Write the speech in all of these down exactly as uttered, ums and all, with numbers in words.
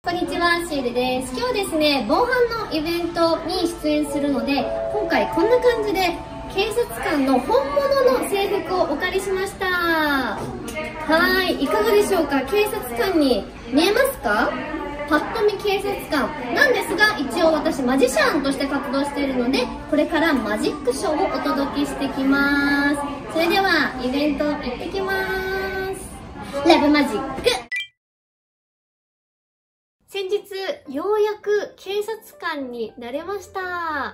こんにちは、シールです。今日ですね、防犯のイベントに出演するので、今回こんな感じで警察官の本物の制服をお借りしました。はい、いかがでしょうか。警察官に見えますか？パッと見警察官なんですが、一応私マジシャンとして活動しているので、これからマジックショーをお届けしてきます。それではイベント行ってきます。ラブマジック。先日、ようやく警察官になれました。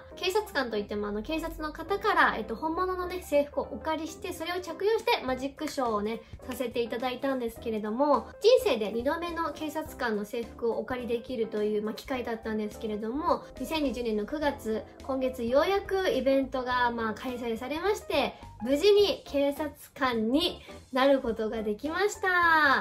警察官といっても、あの、警察の方から、えっと、本物のね、制服をお借りして、それを着用してマジックショーをね、させていただいたんですけれども、人生でにどめの警察官の制服をお借りできるという、まあ、機会だったんですけれども、にせんにじゅうねんのくがつ、今月ようやくイベントが、まあ、開催されまして、無事に警察官になることができました。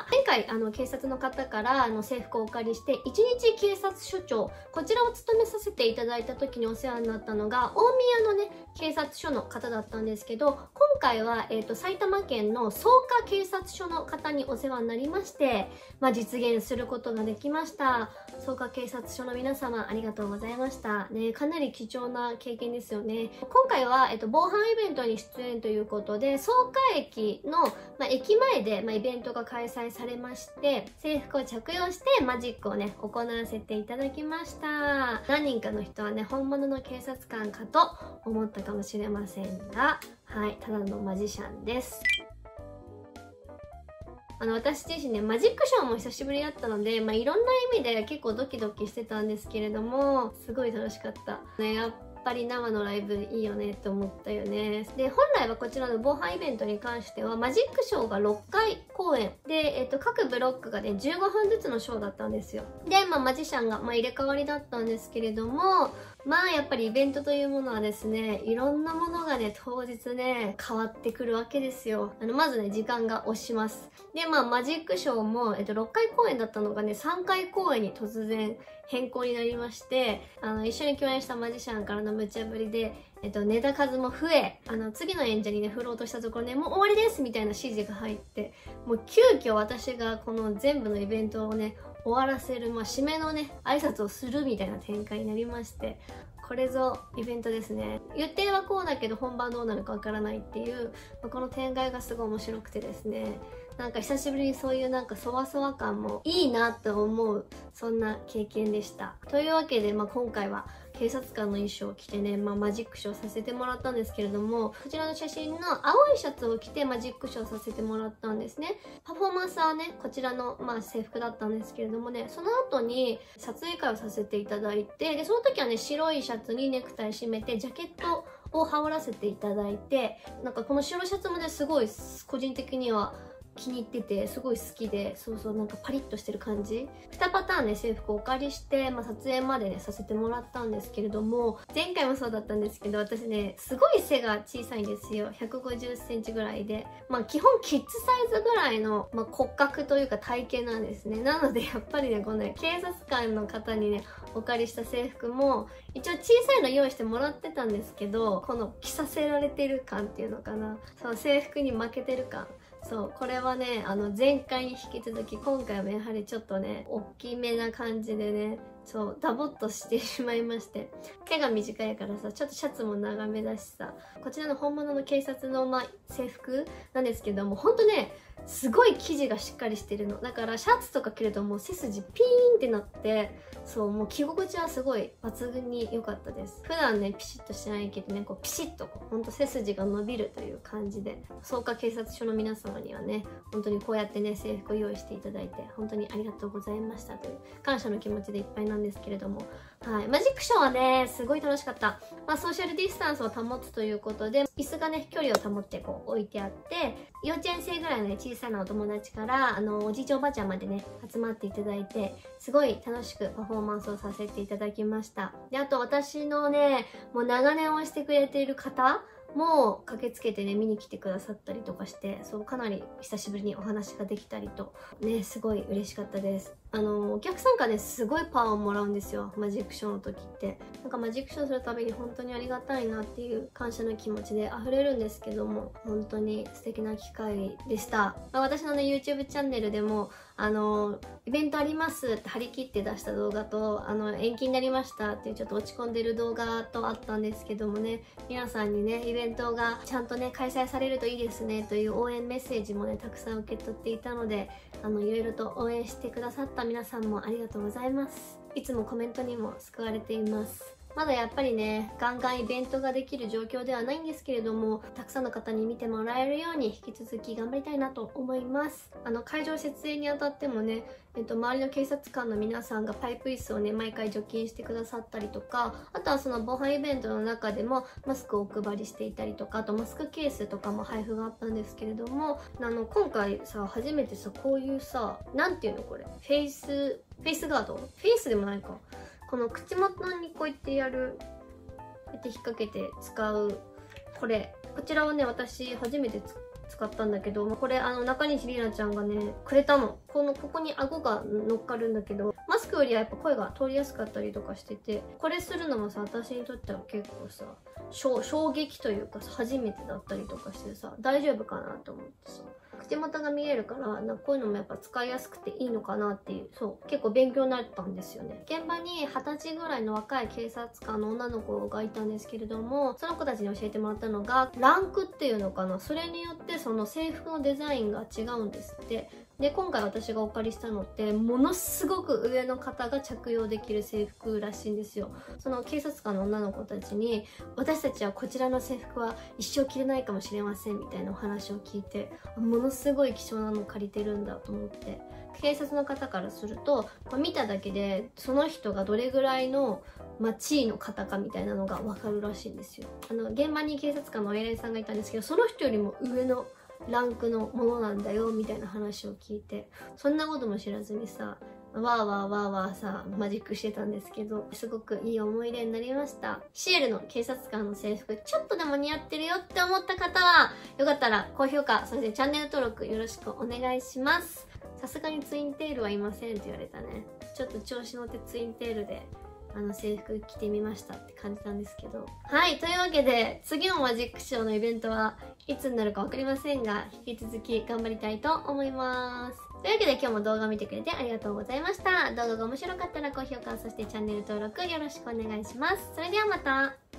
前回、あの、警察の方から、あの、制服をお借りして、一日警察署長、こちらを務めさせていただいた時にお世話になったのが、大宮のね、警察署の方だったんですけど、今回は、えっと、埼玉県の草加警察署の方にお世話になりまして、まあ、実現することができました。草加警察署の皆様、ありがとうございました。ね、かなり貴重な経験ですよね。今回は、えっと、防犯イベントに出演ということで、草加駅の、まあ、駅前で、まあ、イベントが開催されまして、制服を着用してマジックをね、行わせていただきました。何人かの人はね、本物の警察官かと思ったかもしれませんが、はい、ただのマジシャンです。あの、私自身ね、マジックショーも久しぶりだったので、まあ、いろんな意味で結構ドキドキしてたんですけれども、すごい楽しかった。ね、やっぱり生のライブいいよねって思ったよね。で、本来はこちらの防犯イベントに関しては、マジックショーがろっかい公演で、えっと、各ブロックがね、じゅうごふんずつのショーだったんですよ。で、まあ、マジシャンが、まあ、入れ替わりだったんですけれども、まあやっぱりイベントというものはですね、いろんなものがね、当日ね、変わってくるわけですよ。あの、まずね、時間が押します。で、まあマジックショーも、えっと、ろっかい公演だったのがね、さんかい公演に突然変更になりまして、あの、一緒に共演したマジシャンからの無茶ぶりで、えっと、ネタ数も増え、あの、次の演者にね、振ろうとしたところね、もう終わりですみたいな指示が入って、もう急遽私がこの全部のイベントをね、終わらせる、まあ、締めのね、挨拶をするみたいな展開になりまして、これぞイベントですね。予定はこうだけど本番どうなるかわからないっていう、まあ、この展開がすごい面白くてですね、なんか久しぶりにそういうなんかそわそわ感もいいなと思う、そんな経験でした。というわけで、まあ、今回は警察官の衣装を着てね、まあ、マジックショーさせてもらったんですけれども、こちらの写真の青いシャツを着てマジックショーさせてもらったんですね。パフォーマンスはね、こちらの、まあ、制服だったんですけれどもね、その後に撮影会をさせていただいて、で、その時はね、白いシャツにネクタイ締めて、ジャケットを羽織らせていただいて、なんかこの白シャツもね、すごい個人的には気に入ってて、すごい好きで、そうそう、なんかパリッとしてる感じ。にパターンね、制服をお借りして、まあ、撮影までね、させてもらったんですけれども、前回もそうだったんですけど、私ね、すごい背が小さいんですよ。ひゃくごじゅっセンチぐらいで。まあ、基本キッズサイズぐらいの、まあ、骨格というか体型なんですね。なので、やっぱりね、このね、警察官の方にね、お借りした制服も、一応小さいの用意してもらってたんですけど、この着させられてる感っていうのかな。その制服に負けてる感。そう、これはね、あの、前回に引き続き、今回もやはりちょっとね、大きめな感じでね、そう、ダボっとしてしまいまして。毛が短いからさ、ちょっとシャツも長めだしさ、こちらの本物の警察の、まあ、制服なんですけども、ほんとね、すごい生地がしっかりしてるの。だからシャツとか着るともう背筋ピーンってなって、そう、もう着心地はすごい抜群に良かったです。普段ね、ピシッとしてないけどね、こうピシッとこう、ほんと背筋が伸びるという感じで、草加警察署の皆様にはね、本当にこうやってね、制服を用意していただいて、本当にありがとうございましたという感謝の気持ちでいっぱいなんですけれども、はい。マジックショーはね、すごい楽しかった。まあ、ソーシャルディスタンスを保つということで、椅子がね、距離を保ってこう置いてあって、幼稚園生ぐらいのね、小さなお友達から、あの、おじいちゃんおばあちゃんまでね、集まっていただいて、すごい楽しくパフォーマンスをさせていただきました。で、あと私のね、もう長年をしてくれている方も駆けつけてね、見に来てくださったりとかして、そう、かなり久しぶりにお話ができたりと、ね、すごい嬉しかったです。 あのお客さんからねすごいパワーをもらうんですよ、マジックショーの時って。なんかマジックショーするたびに本当にありがたいなっていう感謝の気持ちで溢れるんですけども、本当に素敵な機会でした。まあ、私のね YouTube チャンネルでもあのイベントありますって張り切って出した動画と、あの延期になりましたっていうちょっと落ち込んでる動画とあったんですけどもね、皆さんにねイベントがちゃんとね開催されるといいですねという応援メッセージもねたくさん受け取っていたので、あのいろいろと応援してくださった皆さんもありがとうございます。いつもコメントにも救われています。まだやっぱりねガンガンイベントができる状況ではないんですけれども、たくさんの方に見てもらえるように引き続き頑張りたいなと思います。あの会場設営にあたってもね、えっと、周りの警察官の皆さんがパイプ椅子をね毎回除菌してくださったりとか、あとはその防犯イベントの中でもマスクをお配りしていたりとか、あとマスクケースとかも配布があったんですけれども、あの今回さ初めてさこういうさ、なんていうのこれ、フェイスフェイスガード、フェイスでもないか、この口元にこうやってやる、こうやって引っ掛けて使うこれ、こちらをね私初めて使ったんだけど、これあの中西里奈ちゃんがねくれたの。このここに顎が乗っかるんだけど、マスクよりはやっぱ声が通りやすかったりとかしてて、これするのもさ私にとっては結構さ衝衝撃というかさ初めてだったりとかしてさ、大丈夫かなと思ってさ、口元が見えるからなんかこういうのもやっぱ使いやすくていいのかなっていう、そう結構勉強になったんですよね。現場にはたちぐらいの若い警察官の女の子がいたんですけれども、その子たちに教えてもらったのがランクっていうのかな、それによってその制服のデザインが違うんですって。で今回私がお借りしたのってものすごく上の方が着用できる制服らしいんですよ。その警察官の女の子たちに私たちはこちらの制服は一生着れないかもしれませんみたいなお話を聞いて、ものすごい貴重なの借りてるんだと思って、警察の方からすると見ただけでその人がどれぐらいのまあ、地位の方かみたいなのが分かるらしいんですよ。あの現場に警察官のお偉いさんがいたんですけど、その人よりも上のランクのものなんだよみたいな話を聞いて、そんなことも知らずにさわーわーわーわーさマジックしてたんですけど、すごくいい思い出になりました。シエルの警察官の制服ちょっとでも似合ってるよって思った方はよかったら高評価、そしてチャンネル登録よろしくお願いします。さすがにツインテールはいませんって言われたね。ちょっと調子乗ってツインテールであの制服着てみましたって感じなんですけど、はい、というわけで次のマジックショーのイベントはいつになるか分かりませんが、引き続き頑張りたいと思います。というわけで今日も動画を見てくれてありがとうございました。動画が面白かったら高評価、そしてチャンネル登録よろしくお願いします。それではまた。